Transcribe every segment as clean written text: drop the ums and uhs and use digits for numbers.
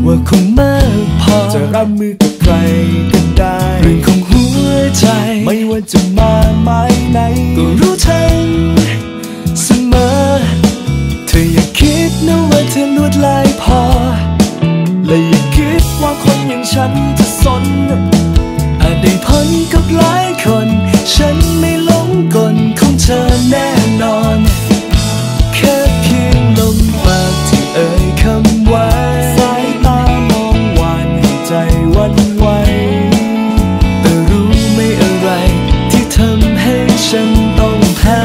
ว่าคงมากพอจะรับมือกับใครก็ได้เรื่องของหัวใจไม่ว่าจะมาไม้ไหนก็รู้ทันเสมอเธออย่าคิดนะว่าเธอลวดลายพอและอย่าคิดว่าคนอย่างฉันจะสนอาจได้พ้นกับหลายคนฉันไม่หลงกลของเธอแน่นอนแค่เพียงลมปากที่เอ่ยคำว่าสายตามองหวานให้ใจหวั่นไหวแต่รู้ไหมอะไรที่ทำให้ฉันต้องแพ้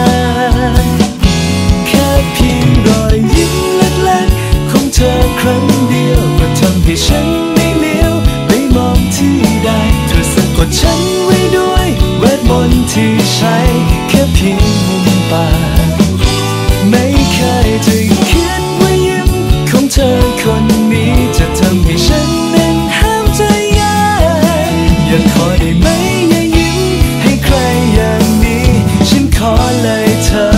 แค่เพียงรอยยิ้มเล็กๆของเธอครั้งเดียวก็ทำให้ฉันไม่เลี้ยวไปมองที่ใดเธอสะกดฉันไว้ด้วยเวทมนต์ที่ใช้แค่เพียงมุมปากไม่เคยจะคิดว่ายิ้มของเธอคนนี้จะทำให้ฉันนั้นห้ามใจยากอย่าขอได้ไหมอย่ายิ้มให้ใครอย่างนี้ฉันขอเลยเธอ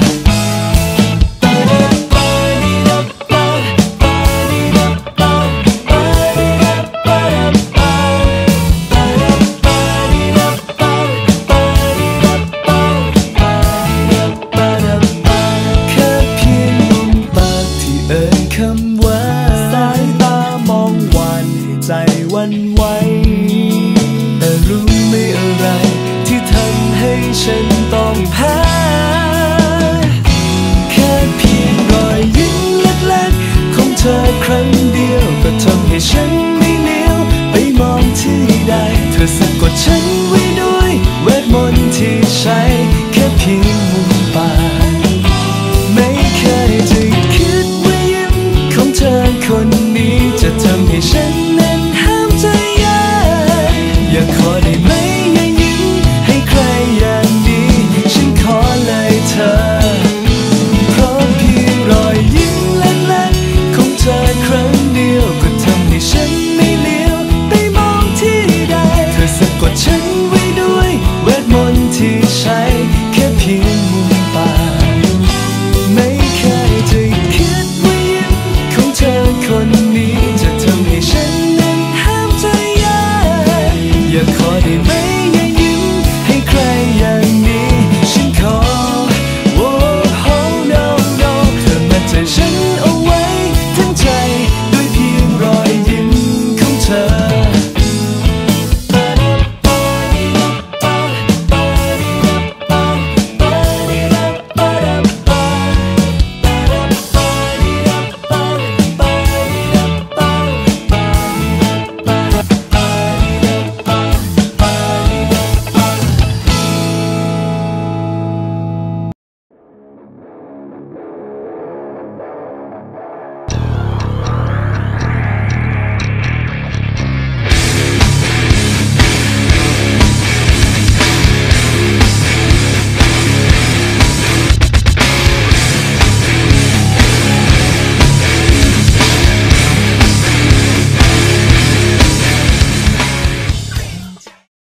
คำว่าสายตามองหวานให้ใจหวั่นไหวแต่รู้ไม่อะไรที่ทำให้ฉันต้องแพ้แค่เพียงรอยยิ้มเล็กๆของเธอครั้งเดียวก็ทำให้ฉันไม่เลี้ยวไปมองที่ใดเธอสะกดฉัน